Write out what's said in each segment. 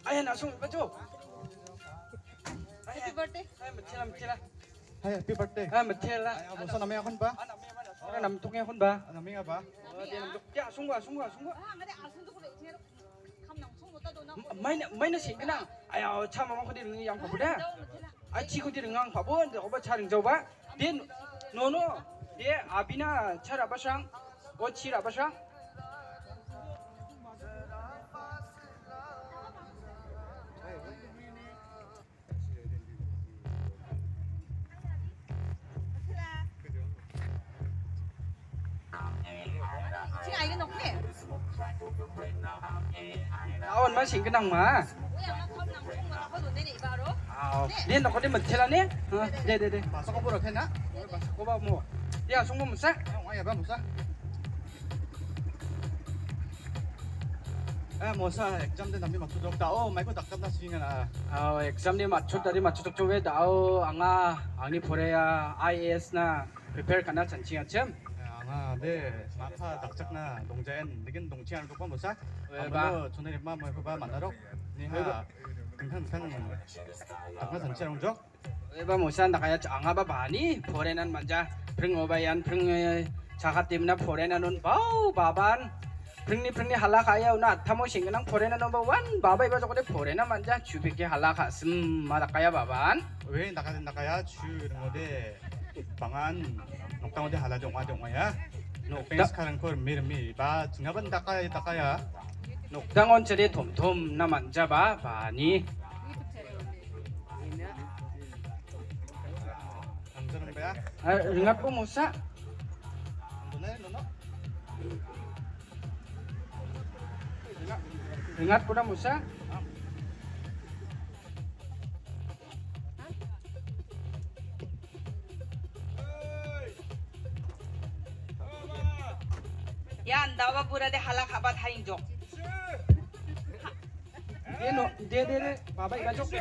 Ayah nak sung baju. Happy birthday. Ayah mesti lah. Hai, happy birthday. Ayah mesti lah. Ay, musta namanya kon ba? Anak nam tuknya kon ba? Namanya ba? Dia nam tuk. Ya sung ba. 아, 근데 아sun도 그래. 쟤 감당 총못 따도 나. Main sih kenang. Ayah cam mama kau di rengi yang pabu dah. Ayah cikgu di rengang pabu. Dia obat cari jauh ba. Dia no. Dia abina cara apa sang? Oh cira apa sang? 지금 알게 넣네. Awan masih kenang mah. 뭐야, 막 감당 총못 따도 내내 이바로. Dia nak kau di mesti lah ni. Dia. Pasok ko puro na. Kau ba mo? Dia sung mo mesti. Ay, ba musa? musa exam din namin magtudok tao. May ko dakdam na singa na. exam ni 맞췄 다리 맞췄 쪽에 나오 앙아 아니 보래야 IAS 나 prepare kana chanchiya chem. Nga, de, mapa dakchak na dongjayan, naging dongchiyan ko pa musa. ba? Chunay ma mo ko ba manarok. Ni ha. Kang dakna sanchiyan jok. Ba mosan nakaya anga ba bani 보래난 만자 preng obayan preng jaga timna 보래난 un bau baban. prengni hala kaya una thamo singenang 보래난 number 1 baba iba jokode 보래난 만자 주비게 hala kasem madakaya baban. 왜 nakaya chu ngode pangan noktangode halajong ya. No fence karang kor mirmi ba tungaban dakaya. 녹당원 처리 톰톰 나 만자봐 바니. Ang ba? ringat po musa. Andun na, no? ringat po na musa. 야, 나와 부라데 할라 가봐 다인종. Dia baba iba jok.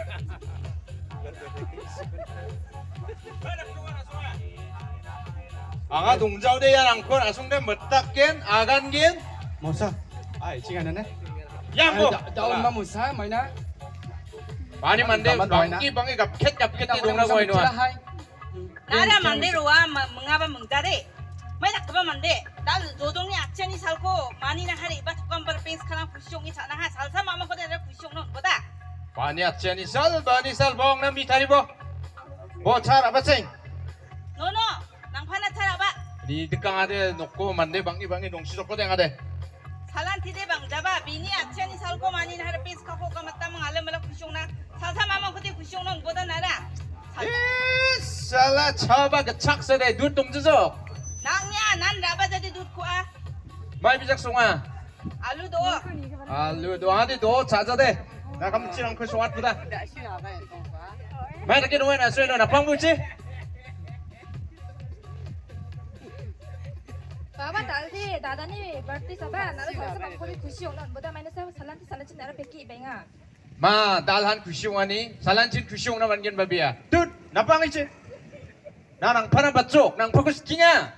아가 동자우대 야랑콘 아송대 멋딱겐 아간겐 Musa. Ay, chinga na. 양보 daun ma musa mai na. 많이 만데 방기 방기 갑캣 동라고 해놓아 나라 만대로와 멍아바 멍자래. 많이 낚아봐 만데. 나 조종이 악천이 살고 많이나 하래 이바 tukang berpens kalang pusyong이 자나하 살사 마마 거대를 pusyong는 거다. 많이 악지하니 살 봉나 미타리보 뭐잘 아바생 너너 낭파나 차라봐. 니 득강하대 놓고 만데 방기 농시 좋고 댕하대 살란티데 방자바 비니 악천이 살고 많이나 하래 펜스 갖고 가마따 멍 알레 pusyong나 살사 마마 거대 pusyong는 거다 나라. 살라 차바 그 착세대 눈 동주죠 낭야 난 라바자데 눕고아. 마이 비작송아 알루도. 알루도 하디 도 자자대 나 감치랑 그 소왔보다 마이 닭게 노에나 쇠너 나 방부지 Baba tadi dadani birthday saba nara salsa bangkoli khushi hona boda maine sa salanti nara peki benga 마 달한 구시옹하니 살란친 구시옹나 만겐 바비야 뚜 나빵이지 나랑 파란 밭쪽 낭 포커스팅아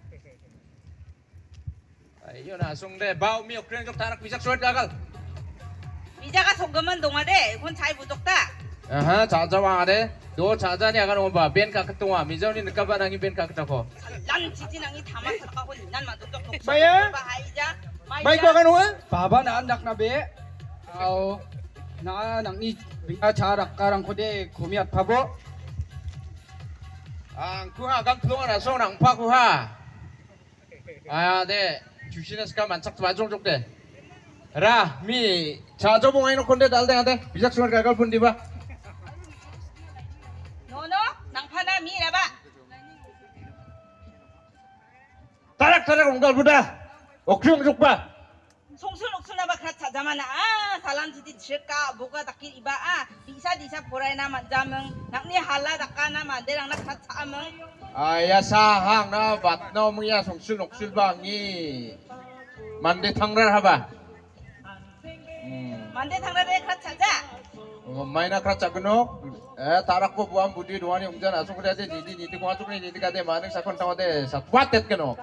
아이요 나 송대 바우미 옥그랭 쪽 다락 비작 소리 가갈 비자가 송금은 동화대 그건 잘 부족다. 아하 자자왕하대 너 자자니 아가 놓봐 벤카 그동안 미저니 느까바랑이 벤카 그타고 난 지진왕이 다만 들어가고 난만 또 마야? 하이자 마이크 아가 놓아? Baba na anak na be. Na nang ni jarak karang kode kumiat pabo. 구하 감 그동안 아송 낭파 구하 아네 주시네스까 만착 마종 쪽대 라미 자저봉 해놓고인데 달대하대 비작 소리 가갈 분디바 너너 낭파나 미라봐. 타락타락 온갈보다 옥중 족바 송순옥순나봐 그라 찾아마나 아 살란지디 칠까 뭐가 닦기 이봐 아 디사 보라이나 만자명 낙니 할라 닦아나 만대랑 나 차차명 아야 사항 나 밭너 뭐야 송술 옥술방이 만대 탕랄 하바 만대 당라대 그라 찾아. 마이나 크라차 그노 타락보 부암 부디 도안이 웅잔 아송 그래야지 니디 공화쪽니 니디가 돼 마능 사건 타와대 사투아 뗐 그노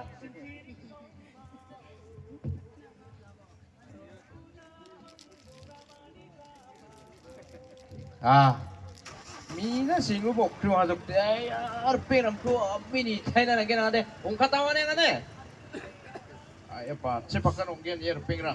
mina singu bok kru hazuk de ar penam kru mini thaina na gena de ongka tawane na ne ay pa cepakan onggen yer pengrang